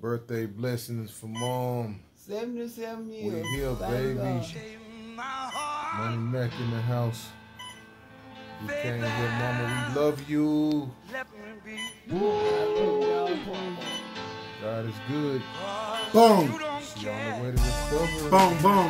Birthday blessings for Mom. 77 years. We here, baby. Money Mac in the house. We came here, Mama. We love you. God is good. Boom. She on the way to recovery. Boom, boom.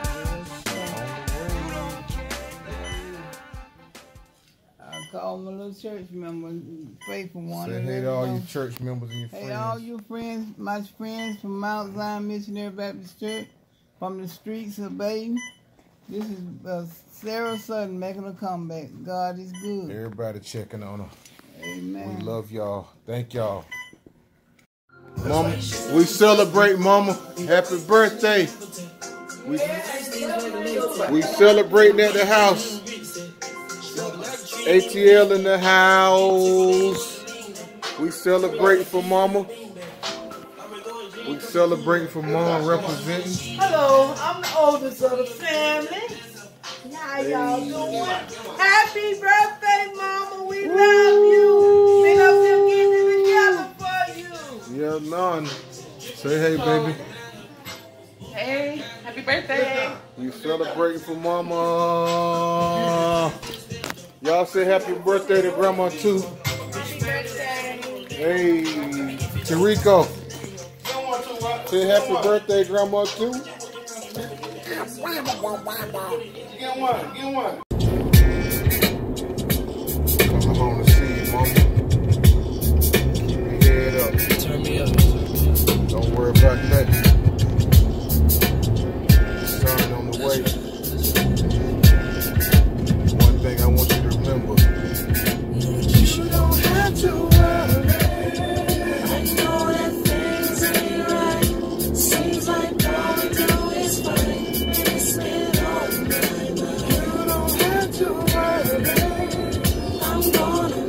I call my little church member, pray for one. Say hey to all your church members and your friends. Hey, all your friends, my friends from Mount Zion Missionary Baptist Church, from the streets of Baden. This is Sarah Sutton making a comeback. God is good. Everybody checking on her. Amen. We love y'all. Thank y'all. Mama, we celebrate, Mama. Happy birthday. We celebrating at the house. ATL in the house. We celebrating for Mama. We celebrating for Mom representing. Hello, I'm the oldest of the family. How y'all doing? Happy birthday, Mama. We love you. Been up here getting it together for you. Yeah, none. Say hey, baby. Hey, happy birthday. We celebrating for Mama. Y'all say happy birthday to Grandma too. Happy birthday. Hey, Tarico. Say happy birthday, Grandma too. Get one. Coming home to see you, Mama. Keep your head up. Turn me up. Don't worry about nothing. Sun on the way. One thing I want you to remember. You don't have to worry. I know that things ain't right. Seems like all we do is fight. It's been all night. You don't have to worry. I'm gonna